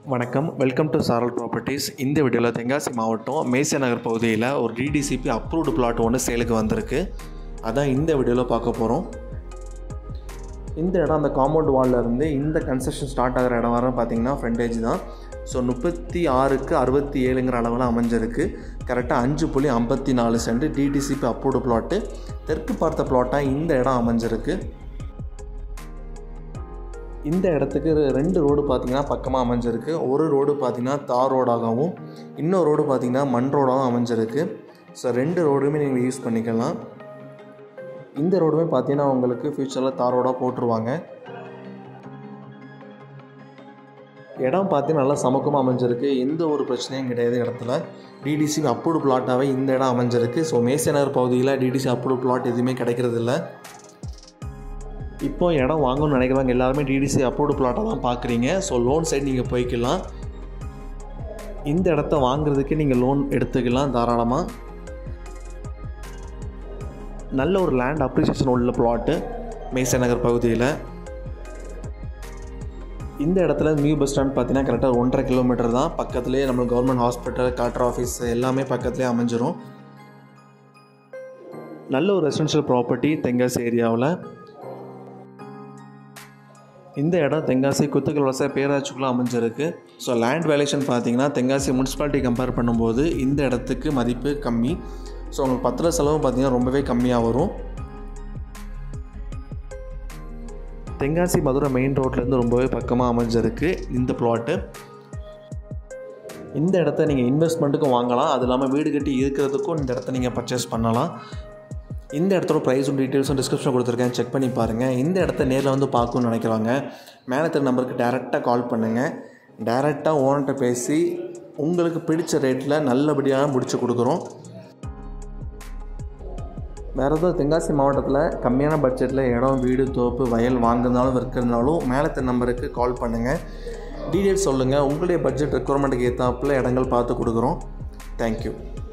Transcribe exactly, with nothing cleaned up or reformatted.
வணக்கம், welcome to சாரல் properties. இந்த வீடியோவில் தென்காசி மாவட்டம் மேசியா நகர் பகுதியில் ஒரு டிடிசிபி அப்ரூவ்டு பிளாட் ஒன்று சேலுக்கு வந்திருக்கு. அதான் இந்த வீடியோவில் பார்க்க போகிறோம். இந்த இடம் அந்த காம்பவுண்ட் வாலில் இருந்து இந்த கன்ஸ்ட்ரக்ஷன் ஸ்டார்ட் ஆகிற இடம் வர பார்த்திங்கன்னா ஃப்ரண்டேஜ் தான். ஸோ முப்பத்தி ஆறுக்கு அறுபத்தி ஏழுங்கிற அளவில் அமைஞ்சிருக்கு. கரெக்டாக அஞ்சு புள்ளி ஐம்பத்தி நாலு சென்ட் டிடிசிபி அப்ரூவ்டு பிளாட்டு. தெற்கு பார்த்த பிளாட்டாக இந்த இடம் அமைஞ்சிருக்கு. இந்த இடத்துக்கு ரெண்டு ரோடு பார்த்திங்கன்னா பக்கமாக அமைஞ்சிருக்கு. ஒரு ரோடு பார்த்திங்கன்னா தார் ரோடாகவும், இன்னொரு ரோடு பார்த்திங்கன்னா மண் ரோடாகவும் அமைஞ்சிருக்கு. ஸோ ரெண்டு ரோடுமே நீங்கள் யூஸ் பண்ணிக்கலாம். இந்த ரோடுமே பார்த்திங்கன்னா உங்களுக்கு ஃப்யூச்சரில் தார் ரோடாக போட்டுருவாங்க. இடம் பார்த்திங்கன்னா நல்லா சமக்கமாக அமைஞ்சிருக்கு. எந்த ஒரு பிரச்சனையும் கிடையாது. இடத்துல டிடிசி அப்ரூவ்டு பிளாட்டாகவே இந்த இடம் அமைஞ்சிருக்கு. ஸோ மேசியா நகர் பகுதியில் டிடிசி அப்ரூவ்டு பிளாட் எதுவுமே கிடைக்கிறது இல்லை. இப்போ இடம் வாங்கணும்னு நினைக்கிறவங்க எல்லாருமே டிடிசி அப்ரூவ்டு பிளாட்டாக தான் பார்க்குறீங்க. ஸோ லோன் சைடு நீங்கள் போய்க்கலாம். இந்த இடத்த வாங்குறதுக்கு நீங்கள் லோன் எடுத்துக்கலாம் தாராளமாக. நல்ல ஒரு லேண்ட் அப்ரிசியேஷன் உள்ள பிளாட்டு மேசியா நகர் பகுதியில். இந்த இடத்துல நியூ பஸ் ஸ்டாண்ட் பார்த்தீங்கன்னா கரெக்டாக ஒன்றரை கிலோமீட்டர் தான். பக்கத்துலேயே நம்ம கவர்மெண்ட் ஹாஸ்பிட்டல், கலெக்டர் ஆஃபீஸ் எல்லாமே பக்கத்துலேயே அமைஞ்சிரும். நல்ல ஒரு ரெசிடென்ஷியல் ப்ராப்பர்ட்டி தென்காசி ஏரியாவில். இந்த இடம் தென்காசி குத்துக்கல் வலசை பேராட்சிக்குள்ளே அமைஞ்சிருக்கு. ஸோ லேண்ட் வேல்யூஷன் பார்த்தீங்கன்னா தென்காசி முனிசிபாலிட்டி கம்பேர் பண்ணும்போது இந்த இடத்துக்கு மதிப்பு கம்மி. ஸோ உங்களுக்கு பத்திர செலவும் பார்த்தீங்கன்னா ரொம்பவே கம்மியாக வரும். தென்காசி மதுரை மெயின் ரோட்லேருந்து ரொம்பவே பக்கமாக அமைஞ்சிருக்கு இந்த பிளாட்டு. இந்த இடத்த நீங்கள் இன்வெஸ்ட்மெண்ட்டுக்கும் வாங்கலாம். அது இல்லாமல் வீடு கட்டி இருக்கிறதுக்கும் இந்த இடத்த நீங்கள் பர்ச்சேஸ் பண்ணலாம். இந்த இடத்தோட ப்ரைஸும் டீட்டெயில்ஸும் டிஸ்கிரிப்ஷன் கொடுத்துருக்கேன், செக் பண்ணி பாருங்கள். இந்த இடத்த நேரில் வந்து பார்க்கணுன்னு நினைக்கிறாங்க, மேலே தெரிய நம்பருக்கு டேரெக்டாக கால் பண்ணுங்கள். டேரெக்டாக ஓனர்கிட்ட பேசி உங்களுக்கு பிடிச்ச ரேட்டில் நல்லபடியாக முடிச்சு கொடுக்குறோம். வேறு எதுவும் தென்காசி மாவட்டத்தில் கம்மியான பட்ஜெட்டில் இடம், வீடு, தோப்பு, வயல் வாங்குறதுனாலும் விற்கிறதுனாலும் மேலே தெரிய நம்பருக்கு கால் பண்ணுங்கள். டீட்டெயில்ஸ் சொல்லுங்கள். உங்களுடைய பட்ஜெட் ரெக்குவயர்மெண்ட்டுக்கு ஏற்றாப்புல இடங்கள் பார்த்து கொடுக்குறோம். தேங்க்யூ.